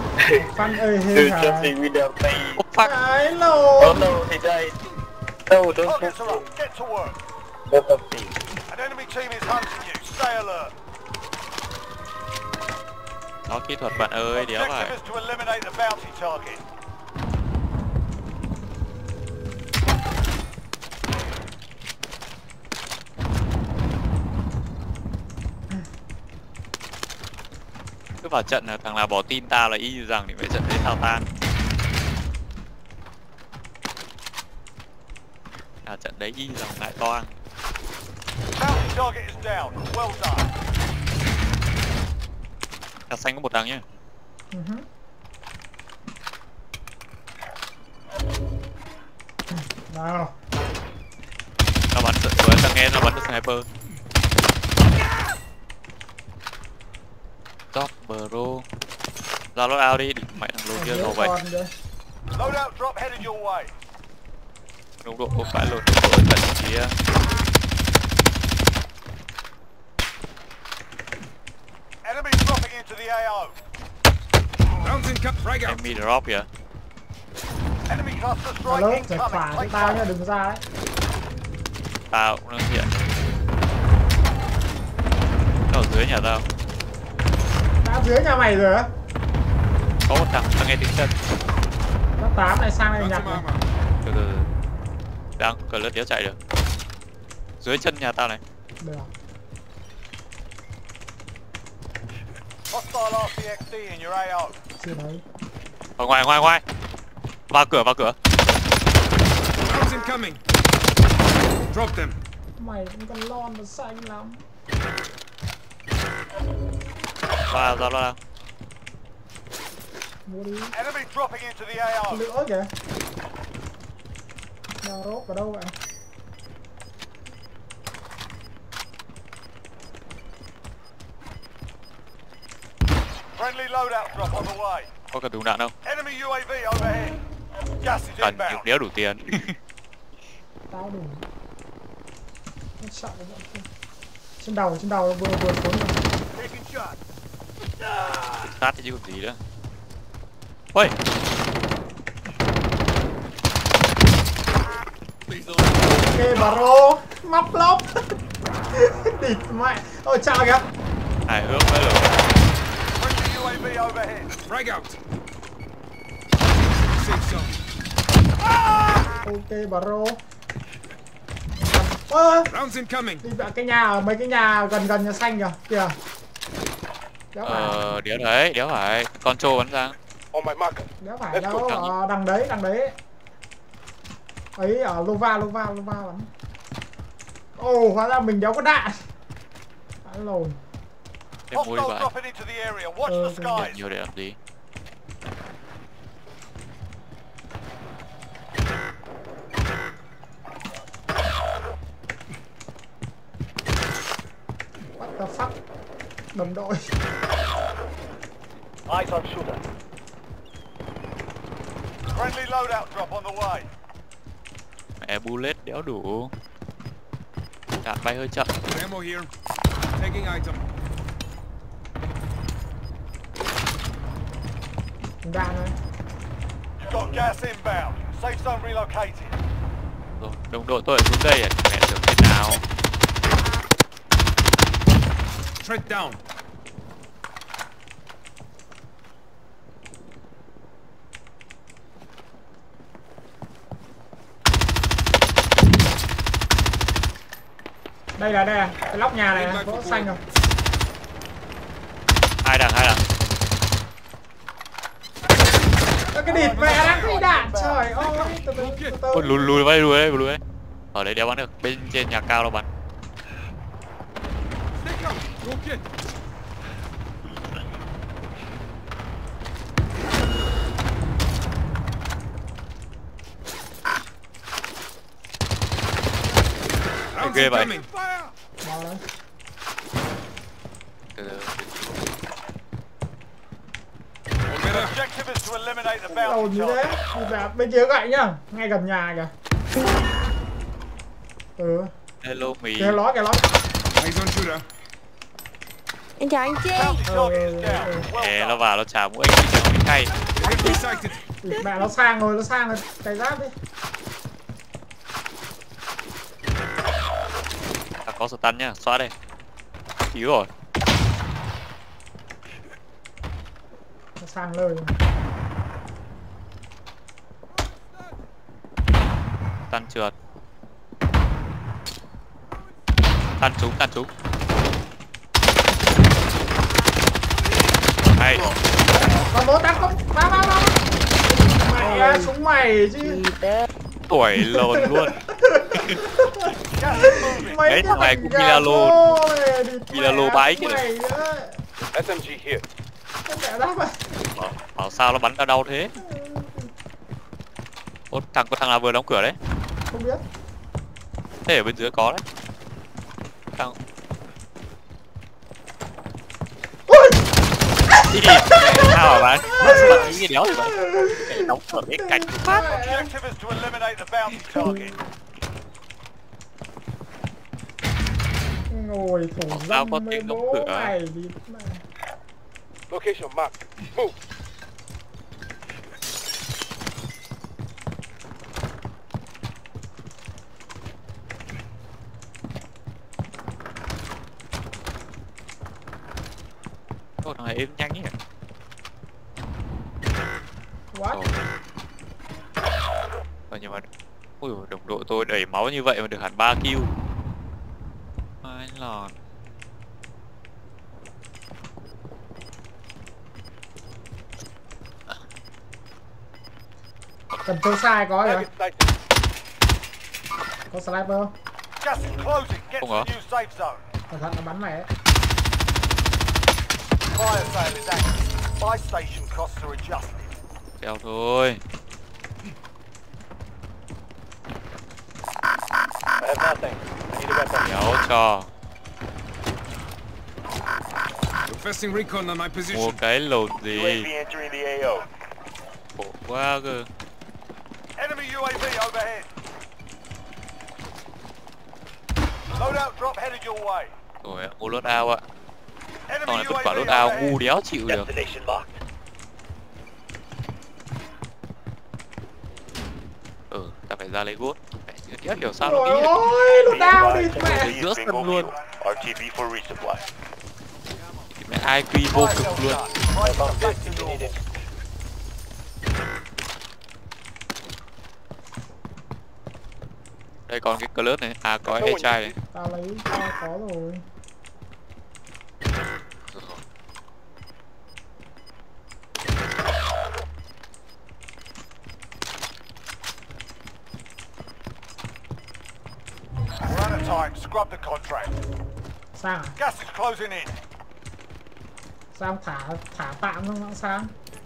Fan ơi hê hả? Oh fuck. Cái lồ. Oh no, he died. No, don't Targets push are him. up. Get to work. Don't push him. An enemy team is hunting you. Stay alert. Có kỹ thuật bạn ơi, đéo phải. Objective is to eliminate the bounty target. Cứ vào trận là thằng nào bỏ tin tao là y như rằng thì mấy trận đấy tao tan. Trận đấy y rằng lại toang. Bounty target is down. Well done. Cà xanh có một đằng nhá. Nào. Nó bắn sợ với thằng nghe nó bắn được sniper. Top bro. Ra lót out đi, mẹ thằng lùn kia rồi vậy. Loadout drop headed your way. Đúng độ không phải lùn của trận kia. Enemy dropping into the AO. Enemy drop kìa. Enemy cluster strike Alo, incoming. phải phản Take tao nha, cover. đừng ra đấy. Tao cũng đang hiện. Nó ở dưới nhà tao. Đã dưới nhà mày rồi á? Có một thằng, tao nghe tiếng chân. Nó 8 này sang đây nhặt này. Từ. Đang, cờ lướt đéo chạy được. Dưới chân nhà tao này. Được. Hostile RCXD in your AO. Chưa thấy. Ở ngoài. Vào cửa. Drop them. Mày cũng con lon và xanh lắm. Ra lo. Mua đi. Enemy dropping into the AO. Lửa kìa. Nào rốt ở đâu vậy? Friendly loadout drop on the way. Có cần dùng đạn không? Enemy UAV overhead. Gas is Cần inbound. nhưng đéo đủ tiền. Tao đủ. Nó sợ bọn kia. Trên đầu vừa xuống rồi. Taking shot. Sát thì chứ còn gì nữa. Ôi! Ok bro, móc lóc. Địt mẹ. Ôi chào kìa. Hài hước mới được. Friendly UAV overhead. Frag out. Safe zone. Ok bro. Ơ, Rounds incoming. đi vào cái nhà, mấy cái nhà gần nhà xanh kìa. Kìa. Đéo phải. Control bắn sang. On my marker. Đéo phải đâu, đằng đấy. Ấy ở lova bắn. Ồ, hóa ra mình đéo có đạn. Đã lồn. Em mũi Hostile vậy. dropping into the area. Watch the skies. Nhiều để làm gì? What the fuck? Đồng đội. Eyes on shooter. Friendly loadout drop on the way. Mẹ bullet đéo đủ. Đạn bay hơi chậm. Ammo here. Taking item. Đạn này. You've got gas inbound. Safe zone relocated. Rồi, đồng đội tôi ở xuống đây à? Mẹ tưởng thế nào? Tread down. Đây là cái lóc nhà này, có xanh rồi. Hai đằng. Cái địt mẹ đang thấy đạn, trời ơi, từ từ. Ôi, lùi đây. Ở đấy đéo bắn được, bên trên nhà cao nó bắn. Stay calm. Go get. Rounds ghê vậy. incoming. Vào đây. Objective is to eliminate the Đầu bounty như target. thế, đi về bên kia gậy nhá, ngay gần nhà kìa. Hello mì. Kìa ló. Eyes on shooter. Em chào anh Chi. Bounty target is down. Ê, Well nó done. vào nó chả mũi cay. Enemy sighted. Mẹ nó sang rồi, cày giáp đi. Có stun nhá, xóa đây. Cứu rồi. Nó sang lời. Stun trượt. Tan trúng. Hay. Còn bố tắt không? Ba. Mẹ súng mày chứ. Tuổi lồn luôn. Gas is moving. Đấy, thằng này cũng Milano bái kìa. SMG here. Bảo sao nó bắn ra đau thế. Ủa, có thằng nào vừa đóng cửa đấy? Không biết. Thế ở bên dưới có đấy. Thằng... Ui! Sao hả bạn? Bạn nghĩ gì đéo thì vậy? Để đóng cửa cái cạnh phát. Objective is to eliminate the bounty target. Ngồi thủ Sao dâm có với tiếng đóng bố cửa? mày đi mà. Location marked. Move. Ôi, thằng này êm nhanh nhỉ? What? Nhưng mà... Ui, đồng đội tôi đẩy máu như vậy mà được hẳn 3 kill. Ai lòn. Cần tôi sai có rồi. Target stated. Có sniper không? Gas is closing. Get to Không the có. new safe zone. Cẩn thận nó bắn mày ấy. Fire sale is active. Buy station costs are adjusted. Kéo thôi. I have nothing. I need a weapon. Kéo cho. Requesting recon on my Mua position. cái lột gì. UAV entering the AO. Khổ quá cơ. Enemy UAV overhead. Loadout drop headed your way. Rồi ạ, mua lốt ao ạ. Enemy Còn là tất cả UAV lốt ao overhead. ngu đéo chịu được. Destination locked. Ta phải ra lấy gốt. Đéo hiểu sao nó Ôi nghĩ. ôi, nó đau đi Advised, mẹ. UAV is Giữa bingo sân luôn. fuel. RTB for resupply. Mẹ IQ vô Fire cực sale luôn. done. Prices About are back 50 to normal. needed. Đây còn cái club này. À có cái chai này. Tao lấy, tao có rồi. We're out of time. Scrub the contract. Sang à? Gas is closing in. Sang thả tạm không nó sang.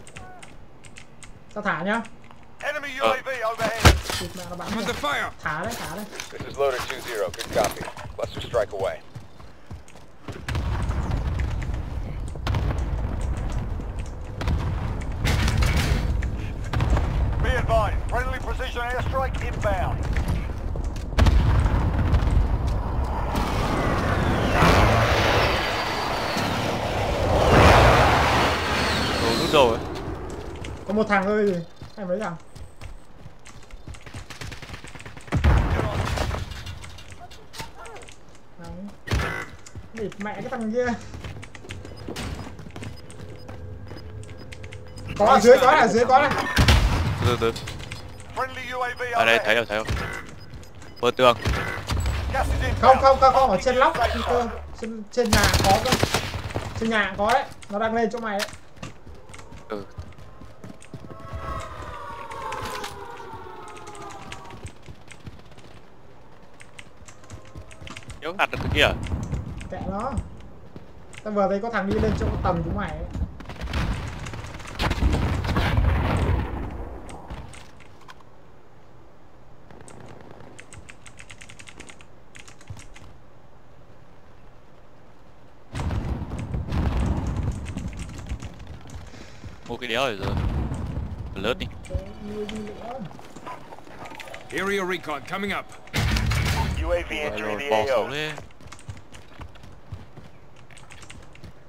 Sao thả nhá? Enemy UAV overhead. Thịt mẹ nó bắn. I'm under fire. Thả đấy. This is loader 2-0. Good copy. Cluster strike away. Be advised. Friendly precision airstrike inbound. Đồ rút đồ ấy. Có một thằng thôi gì? Hay mấy thằng? Địt mẹ cái thằng kia. Có ở dưới, có này. Từ. Friendly UAV Ở đây overhead. thấy không? Bờ tường. Gas is inbound. Không, ở trên lóc cơ. Trên nhà có cơ. Trên nhà có đấy. Nó đang lên chỗ mày đấy. Ừ. Nhớ ngặt được cái kia. Kệ nó. Tao vừa thấy có thằng đi lên chỗ tầng chúng mày ấy. Mua cái đéo rồi giờ. Lớn đi. Area recon coming up. UAV Rồi entering rồi the bò AO. xuống lên.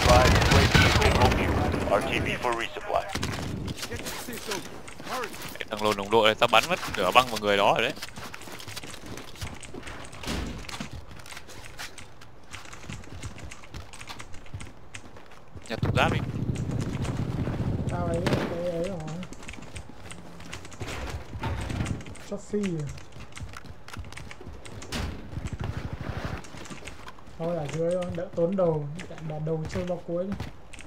advised, UAV visual view. RTV for resupply. Get to the safe zone. Hurry. Thằng lồn đồng đội này tao bắn mất nửa băng vào người đó rồi đấy. Nhặt thùng giáp đi. Tao ấy cái ấy rồi. Sophie. Thôi ở dưới thôi, đỡ tốn đầu, đặt đầu chơi vào cuối đi.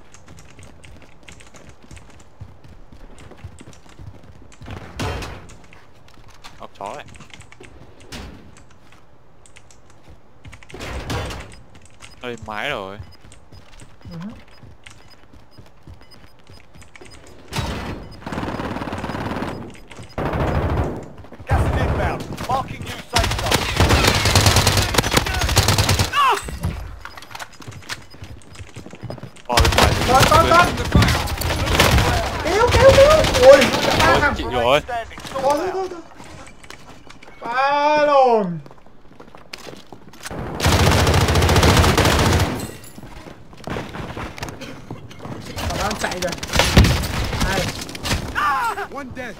Ốc chó này. Nó lên mái rồi. Gas is inbound. Marking new safe zone. Con! The fire. Cứu! Ôi, ba thằng. Chịu rồi. Standing. Thôi. Ba lồn. Nó đang chạy rồi. Này. One dead.